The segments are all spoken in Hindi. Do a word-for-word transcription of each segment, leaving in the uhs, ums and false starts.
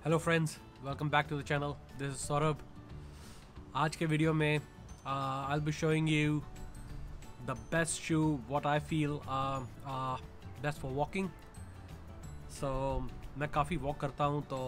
Hello friends, welcome back to the channel. This is Saurabh. आज के वीडियो में I will be showing you the best shoe what I feel best for walking. So मैं काफ़ी वॉक करता हूँ, तो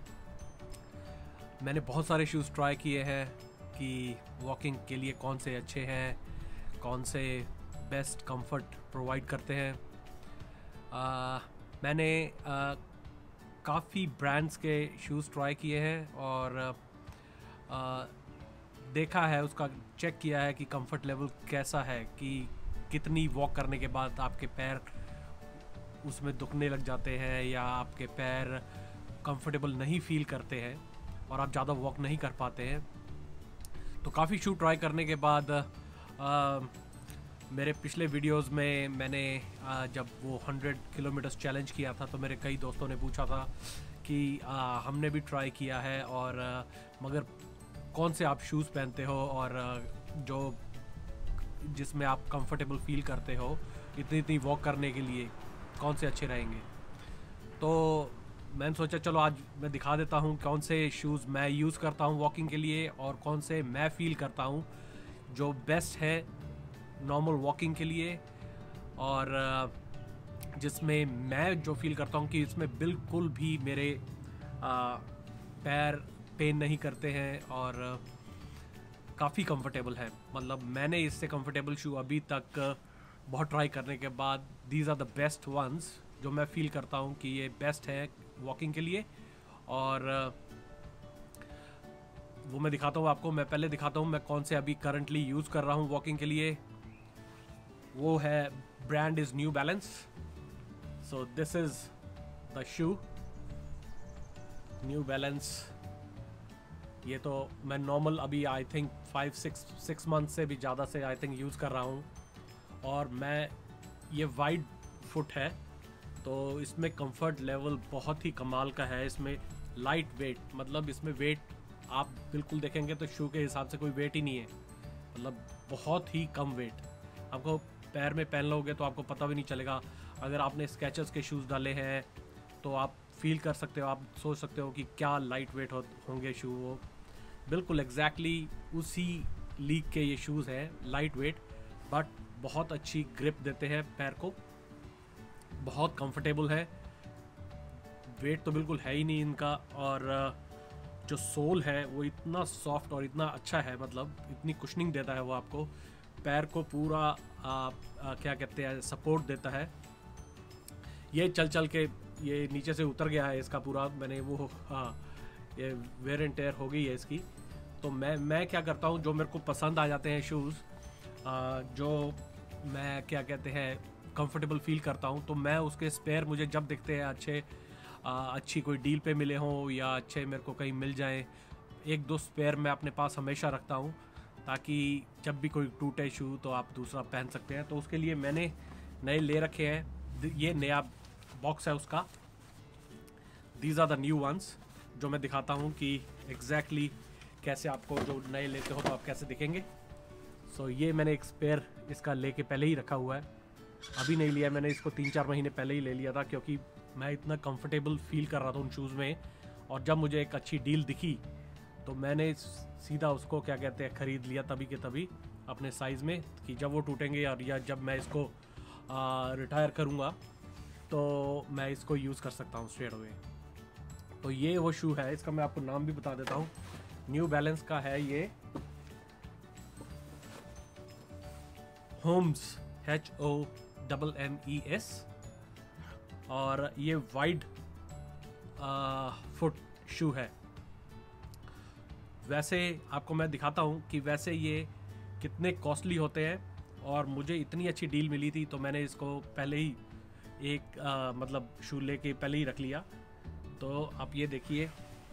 मैंने बहुत सारे शूज़ ट्राई किए हैं कि वॉकिंग के लिए कौन से अच्छे हैं, कौन से बेस्ट कंफर्ट प्रोवाइड करते हैं। uh, मैंने uh, काफ़ी ब्रांड्स के शूज़ ट्राई किए हैं और आ, देखा है, उसका चेक किया है कि कंफर्ट लेवल कैसा है, कि कितनी वॉक करने के बाद आपके पैर उसमें दुखने लग जाते हैं या आपके पैर कंफर्टेबल नहीं फील करते हैं और आप ज़्यादा वॉक नहीं कर पाते हैं। तो काफ़ी शू ट्राई करने के बाद आ, मेरे पिछले वीडियोस में मैंने आ, जब वो हंड्रेड किलोमीटर्स चैलेंज किया था, तो मेरे कई दोस्तों ने पूछा था कि आ, हमने भी ट्राई किया है और आ, मगर कौन से आप शूज़ पहनते हो और आ, जो जिसमें आप कंफर्टेबल फील करते हो इतनी इतनी वॉक करने के लिए, कौन से अच्छे रहेंगे। तो मैंने सोचा चलो आज मैं दिखा देता हूँ कौन से शूज़ मैं यूज़ करता हूँ वॉकिंग के लिए और कौन से मैं फ़ील करता हूँ जो बेस्ट है नॉर्मल वॉकिंग के लिए, और जिसमें मैं जो फील करता हूँ कि इसमें बिल्कुल भी मेरे आ, पैर पेन नहीं करते हैं और काफ़ी कंफर्टेबल है। मतलब मैंने इससे कंफर्टेबल शू अभी तक बहुत ट्राई करने के बाद these are the best ones जो मैं फील करता हूँ कि ये बेस्ट है वॉकिंग के लिए। और वो मैं दिखाता हूँ आपको। मैं पहले दिखाता हूँ मैं कौन से अभी करंटली यूज़ कर रहा हूँ वॉकिंग के लिए। वो है, brand is New Balance. So this is the shoe New Balance. ये तो मैं नॉर्मल अभी I think five six six month से भी ज़्यादा से आई थिंक यूज़ कर रहा हूँ। और मैं ये वाइड फुट है, तो इसमें कंफर्ट लेवल बहुत ही कमाल का है। इसमें लाइट वेट, मतलब इसमें वेट आप बिल्कुल देखेंगे तो शू के हिसाब से कोई वेट ही नहीं है, मतलब बहुत ही कम वेट। आपको पैर में पहन लोगे तो आपको पता भी नहीं चलेगा। अगर आपने स्केचर्स के शूज़ डाले हैं तो आप फील कर सकते हो, आप सोच सकते हो कि क्या लाइट वेट हो होंगे शू। वो बिल्कुल एग्जैक्टली उसी लीग के ये शूज़ हैं, लाइट वेट बट बहुत अच्छी ग्रिप देते हैं पैर को, बहुत कंफर्टेबल है। वेट तो बिल्कुल है ही नहीं इनका, और जो सोल है वो इतना सॉफ्ट और इतना अच्छा है, मतलब इतनी कुशनिंग देता है वो आपको, पैर को पूरा आ, आ, क्या कहते हैं सपोर्ट देता है। ये चल चल के ये नीचे से उतर गया है इसका पूरा, मैंने वो हाँ ये वेयर एंड टेयर हो गई है इसकी। तो मैं मैं क्या करता हूँ, जो मेरे को पसंद आ जाते हैं शूज़, जो मैं क्या कहते हैं कंफर्टेबल फील करता हूँ, तो मैं उसके स्पेयर मुझे जब दिखते हैं अच्छे, आ, अच्छी कोई डील पे मिले हों या अच्छे मेरे को कहीं मिल जाएं, एक दो स्पेयर मैं अपने पास हमेशा रखता हूँ, ताकि जब भी कोई टूटे शू तो आप दूसरा पहन सकते हैं। तो उसके लिए मैंने नए ले रखे हैं। ये नया बॉक्स है उसका। These are the new ones जो मैं दिखाता हूँ कि एग्जैक्टली exactly कैसे आपको, जो नए लेते हो तो आप कैसे दिखेंगे। सो so, ये मैंने एक स्पेयर इसका लेके पहले ही रखा हुआ है, अभी नहीं लिया मैंने इसको, तीन चार महीने पहले ही ले लिया था, क्योंकि मैं इतना कंफर्टेबल फील कर रहा था उन शूज़ में। और जब मुझे एक अच्छी डील दिखी तो मैंने सीधा उसको क्या कहते हैं ख़रीद लिया तभी के तभी अपने साइज़ में, कि जब वो टूटेंगे और या जब मैं इसको रिटायर करूँगा तो मैं इसको यूज़ कर सकता हूँ स्ट्रेट अवे। तो ये वो शू है, इसका मैं आपको नाम भी बता देता हूँ। न्यू बैलेंस का है ये Hommes, H O double M E S, और ये वाइड फुट शू है। वैसे आपको मैं दिखाता हूँ कि वैसे ये कितने कॉस्टली होते हैं, और मुझे इतनी अच्छी डील मिली थी तो मैंने इसको पहले ही एक आ, मतलब शू लेके पहले ही रख लिया। तो आप ये देखिए,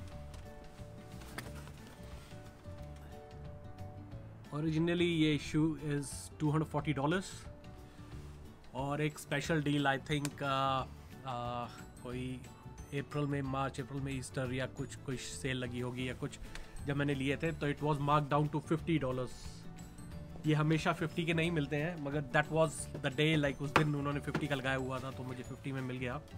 ओरिजिनली ये shoe is two hundred forty dollars, और एक स्पेशल डील आई थिंक कोई अप्रैल में, मार्च अप्रैल में ईस्टर या कुछ कुछ सेल लगी होगी या कुछ, जब मैंने लिए थे तो it was mark down to fifty dollars. ये हमेशा फिफ्टी के नहीं मिलते हैं, मगर that was the day, like उस दिन उन्होंने फिफ्टी का लगाया हुआ था तो मुझे फिफ्टी में मिल गया।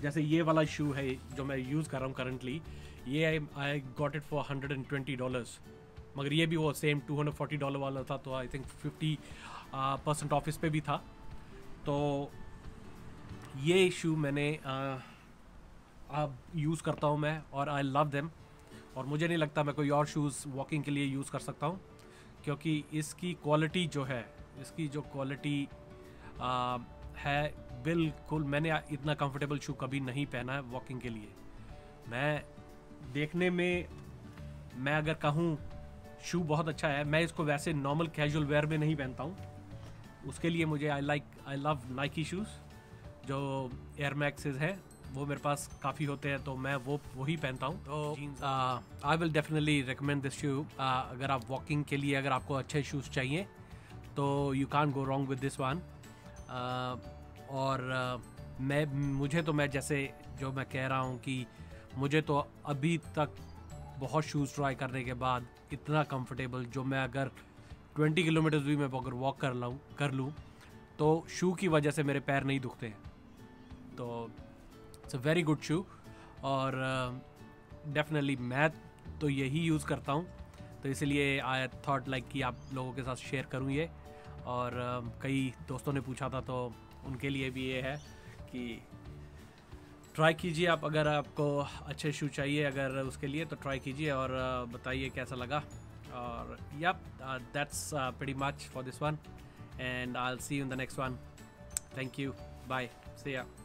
जैसे ये वाला शू है जो मैं यूज़ कर रहा हूँ करंटली, ये I got it for hundred and twenty dollars, मगर ये भी वो same two hundred forty dollar वाला था, तो I think fifty percent off इस पे भी था। तो ये शू मैंने अब यूज़ करता हूँ मैं, और आई लव देम। और मुझे नहीं लगता मैं कोई और शूज़ वॉकिंग के लिए यूज़ कर सकता हूँ, क्योंकि इसकी क्वालिटी जो है, इसकी जो क्वालिटी है, बिल्कुल मैंने इतना कंफर्टेबल शू कभी नहीं पहना है वॉकिंग के लिए। मैं देखने में, मैं अगर कहूँ शू बहुत अच्छा है, मैं इसको वैसे नॉर्मल कैजुअल वेयर में नहीं पहनता हूँ, उसके लिए मुझे I like I love Nike shoes जो एयर मैक्सेस हैं, वो मेरे पास काफ़ी होते हैं, तो मैं वो वही पहनता हूँ। तो I will definitely recommend this shoe. अगर आप वॉकिंग के लिए, अगर आपको अच्छे शूज़ चाहिए तो you can't go wrong with this one. और uh, मैं मुझे तो मैं जैसे जो मैं कह रहा हूँ कि मुझे तो अभी तक बहुत शूज़ ट्राई करने के बाद इतना कंफर्टेबल, जो मैं अगर ट्वेंटी किलोमीटर्स भी मैं अगर वॉक कर लूँ कर लूँ तो शू की वजह से मेरे पैर नहीं दुखते हैं। तो it's a very good shoe, और डेफिनेटली uh, मैं तो यही यूज़ करता हूँ, तो इसलिए आई थॉट लाइक कि आप लोगों के साथ शेयर करूँ ये। और uh, कई दोस्तों ने पूछा था, तो उनके लिए भी ये है कि ट्राई कीजिए आप, अगर आपको अच्छे शू चाहिए अगर उसके लिए, तो ट्राई कीजिए और uh, बताइए कैसा लगा। और yep, uh, that's uh, pretty much for this one, and I'll see you in the next one. Thank you. Bye. See ya.